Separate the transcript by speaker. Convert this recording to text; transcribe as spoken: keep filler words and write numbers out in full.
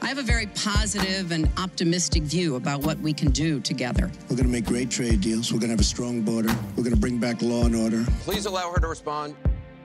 Speaker 1: have a very positive and optimistic view about what we can do together.
Speaker 2: We're going to make great trade deals. We're going to have a strong border. We're going to bring back law and order.
Speaker 3: Please allow her to respond.